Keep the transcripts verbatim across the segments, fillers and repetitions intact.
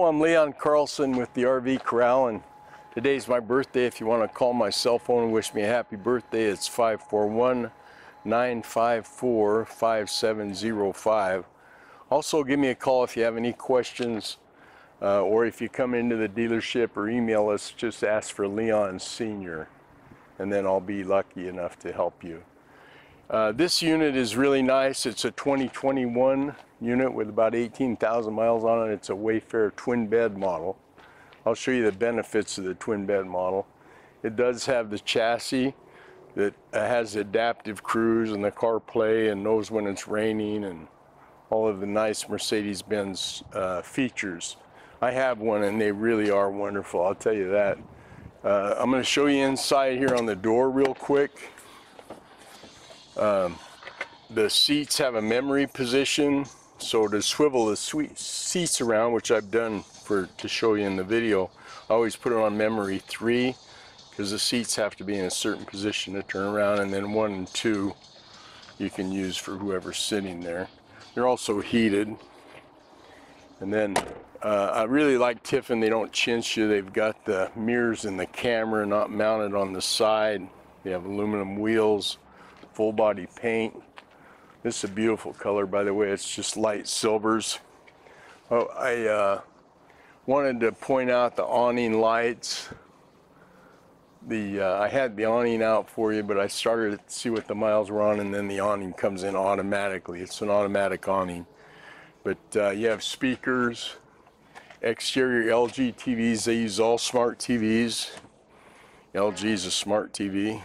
I'm Leon Carlson with the R V Corral, and today's my birthday. If you want to call my cell phone and wish me a happy birthday, it's five four one, nine five four, five seven zero five. Also, give me a call if you have any questions, uh, or if you come into the dealership or email us, just ask for Leon Senior, and then I'll be lucky enough to help you. Uh, this unit is really nice. It's a twenty twenty-one unit with about eighteen thousand miles on it. It's a Wayfarer twin bed model. I'll show you the benefits of the twin bed model. It does have the chassis that has adaptive cruise and the CarPlay and knows when it's raining and all of the nice Mercedes-Benz uh, features. I have one and they really are wonderful, I'll tell you that. Uh, I'm going to show you inside here on the door real quick. Um, the seats have a memory position, so to swivel the seats around, which I've done for to show you in the video, I always put it on memory three because the seats have to be in a certain position to turn around, and then one and two you can use for whoever's sitting there. They're also heated. And then uh, I really like Tiffin. They don't cinch you. They've got the mirrors and the camera not mounted on the side. They have aluminum wheels, full body paint. This is a beautiful color, by the way. It's just light silvers. Oh, I uh, wanted to point out the awning lights. The uh, I had the awning out for you, but I started to see what the miles were on, and then the awning comes in automatically. It's an automatic awning. But uh, you have speakers, exterior L G T Vs. They use all smart T Vs. L G's a smart T V.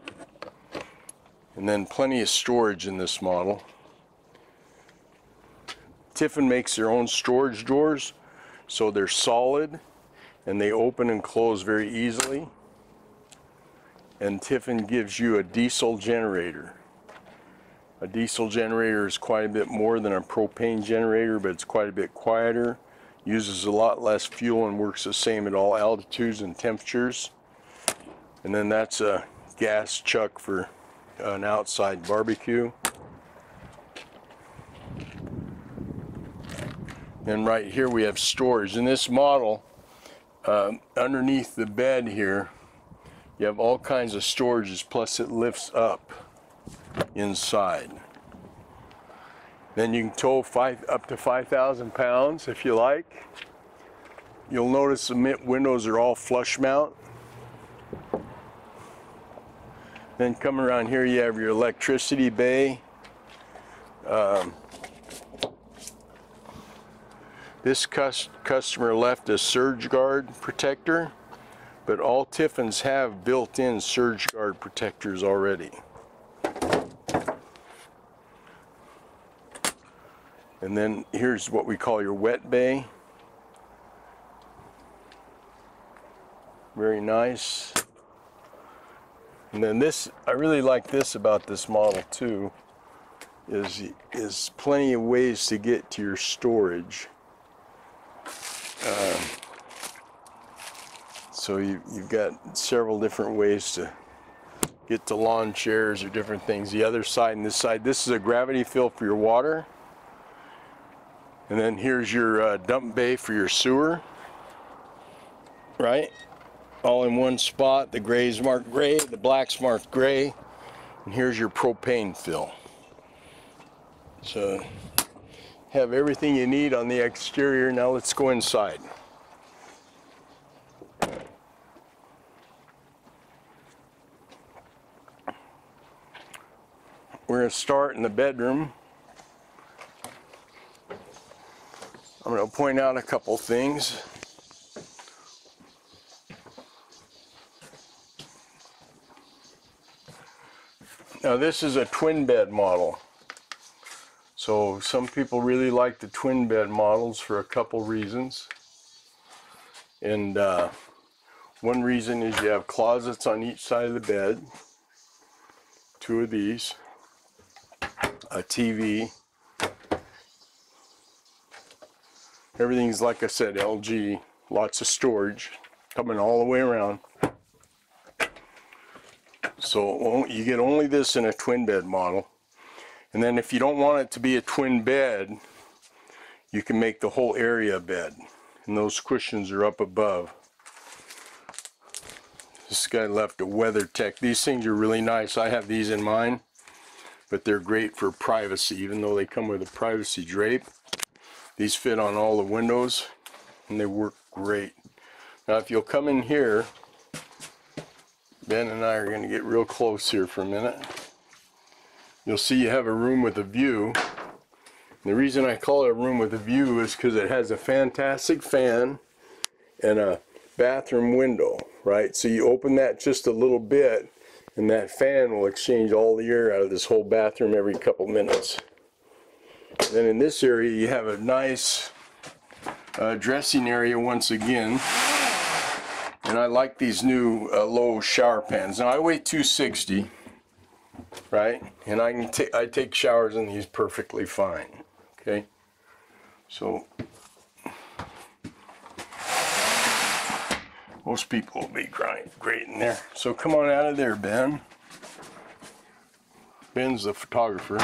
And then plenty of storage in this model. Tiffin makes their own storage doors, so they're solid and they open and close very easily. And Tiffin gives you a diesel generator. A diesel generator is quite a bit more than a propane generator, but it's quite a bit quieter, uses a lot less fuel, and works the same at all altitudes and temperatures. And then that's a gas chuck for an outside barbecue. And right here we have storage. In this model, uh, underneath the bed here, you have all kinds of storages, plus it lifts up inside. Then you can tow five, up to five thousand pounds if you like. You'll notice the windows are all flush mount. Then come around here, you have your electricity bay. Um, this cus customer left a surge guard protector, but all Tiffins have built-in surge guard protectors already. And then here's what we call your wet bay. Very nice. And then this, I really like this about this model too, is, is plenty of ways to get to your storage. Uh, so you, you've got several different ways to get to lawn chairs or different things. The other side and this side, this is a gravity fill for your water. And then here's your uh, dump bay for your sewer, right? All in one spot. The gray's marked gray, the black's marked gray, and here's your propane fill. So have everything you need on the exterior. Now let's go inside. We're going to start in the bedroom. I'm going to point out a couple things. Now this is a twin bed model. So some people really like the twin bed models for a couple reasons. And uh, one reason is you have closets on each side of the bed. Two of these. A T V. Everything's, like I said, L G. Lots of storage coming all the way around. So you get only this in a twin bed model. And then if you don't want it to be a twin bed, you can make the whole area a bed. and those cushions are up above. This guy left a WeatherTech. These things are really nice. I have these in mine, but they're great for privacy, even though they come with a privacy drape. These fit on all the windows, and they work great. Now, if you'll come in here, Ben and I are going to get real close here for a minute. You'll see you have a room with a view. And the reason I call it a room with a view is because it has a fantastic fan and a bathroom window, right? So you open that just a little bit, and that fan will exchange all the air out of this whole bathroom every couple minutes. Then in this area you have a nice uh, dressing area once again, and I like these new uh, low shower pans. Now I weigh two sixty, right? And I can take I take showers in these perfectly fine. Okay, so most people will be great, great in there. So come on out of there, Ben. Ben's the photographer.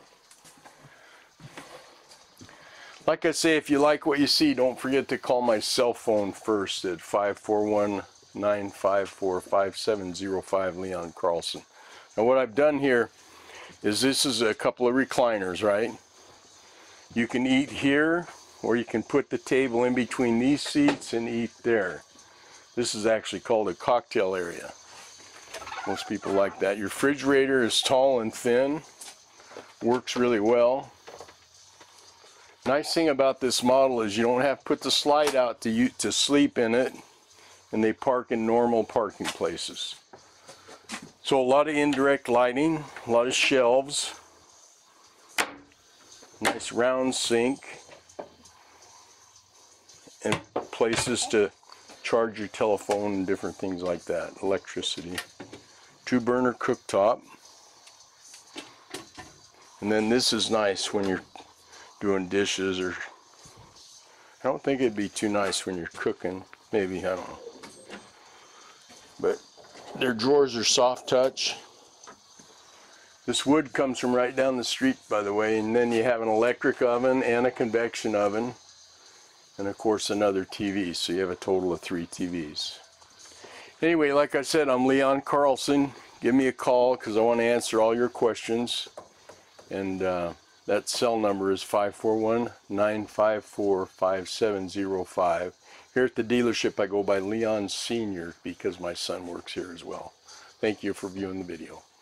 Like I say, if you like what you see, don't forget to call my cell phone first at five four one, nine five four, five seven zero five, Leon Carlson. Now what I've done here is this is a couple of recliners, right? You can eat here, or you can put the table in between these seats and eat there. This is actually called a cocktail area. Most people like that. Your refrigerator is tall and thin, works really well. Nice thing about this model is you don't have to put the slide out to, you, to sleep in it, and they park in normal parking places. So a lot of indirect lighting, a lot of shelves, nice round sink, and places to charge your telephone and different things like that, electricity. Two burner cooktop. And then this is nice when you're doing dishes, or I don't think it'd be too nice when you're cooking, maybe, I don't know. But their drawers are soft touch. This wood comes from right down the street, by the way, and then you have an electric oven and a convection oven, and of course another T V, so you have a total of three T Vs. Anyway, like I said, I'm Leon Carlson. Give me a call because I want to answer all your questions, and uh, that cell number is five four one, nine five four, five seven zero five. Here at the dealership I go by Leon Senior because my son works here as well. Thank you for viewing the video.